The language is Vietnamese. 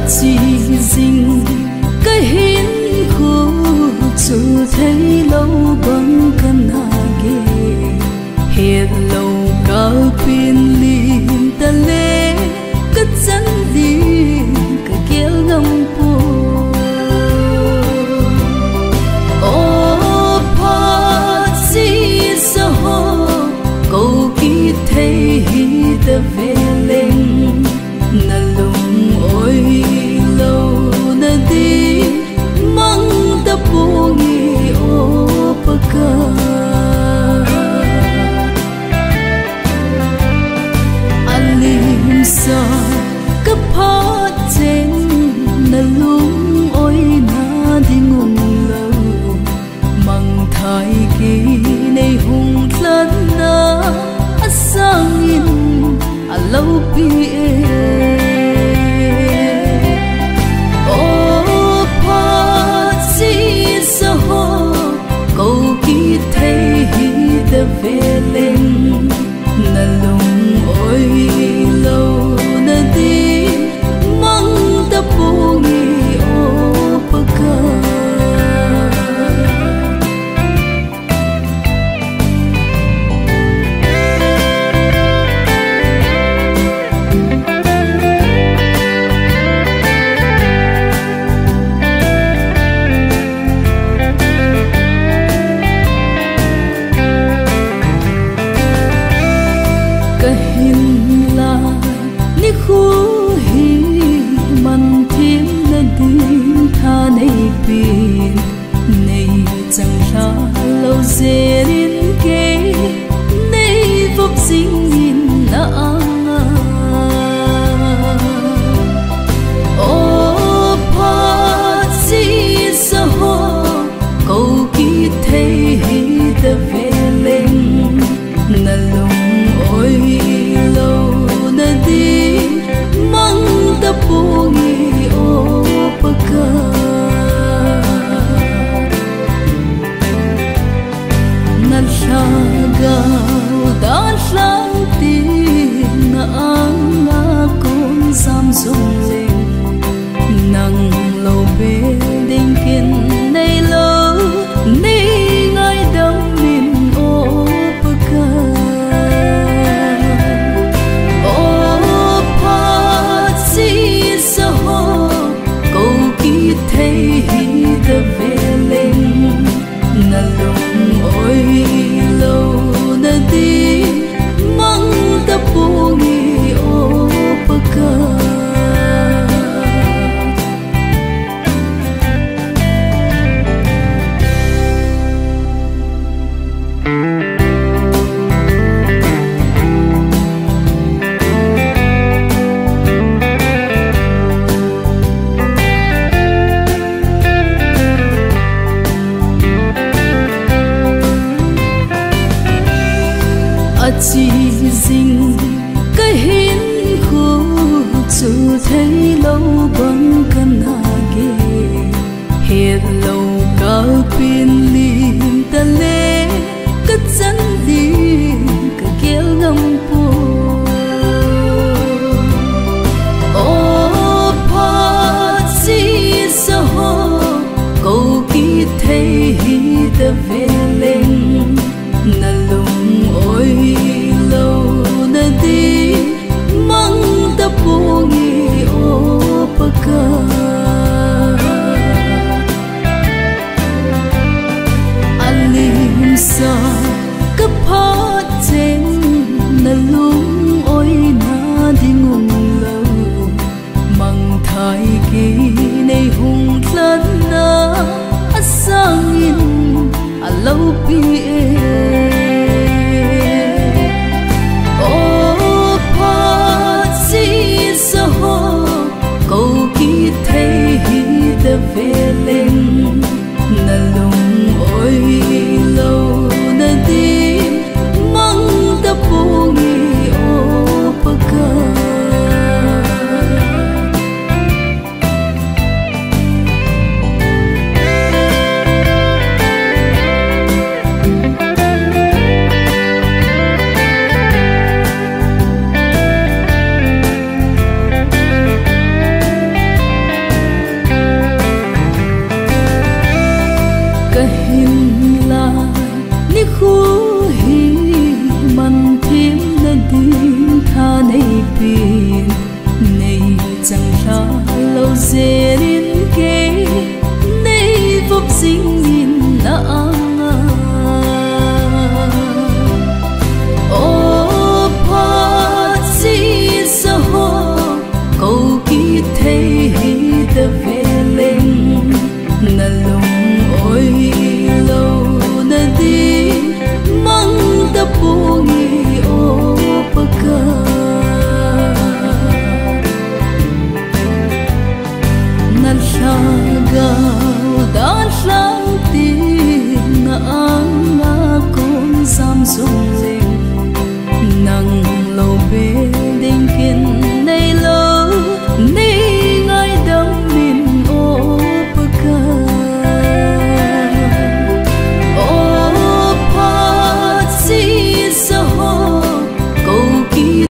chỉ dình cái hiến khu chủ thấy lâu bằng căn ghê hiện lâu cao pin liền ta lê cất dẫn đi cái kéo ngâm po ô pa si sa ho câu ký thấy ta về lên na lùng ôi lâu na đi mang ta bungi ô paka alim sa cấp hot trên na lùng ôi na đi ngung lâu mang thai kỳ này hùng lớn na sang in a lâu bia ô pa si sa ho câu ký thấy ta về lên na lùng ôi lâu na đi mang ta bungi ô paka lâu zerin ke nei vop sing in na anga o pa si sa ho câu ký thấy ta về lên na lùng ôi lâu na đi mang ta bungi ô paka gao dan lang tin na ang na kung sam sung lên nang lâu bê đinh kiên nay lâu ni ngay đông min ô paka ô pa si sa ho câu ký thấy ta về lên na lùng ôi lâu na đi mang ta bungi ô paka chỉ dình cái hiến khu chủ thấy lâu bằng căn ghê hiện lâu cao pin liền ta lê cất dẫn đi cái kéo ngâm po ô pa si sa ho câu ký thấy ta về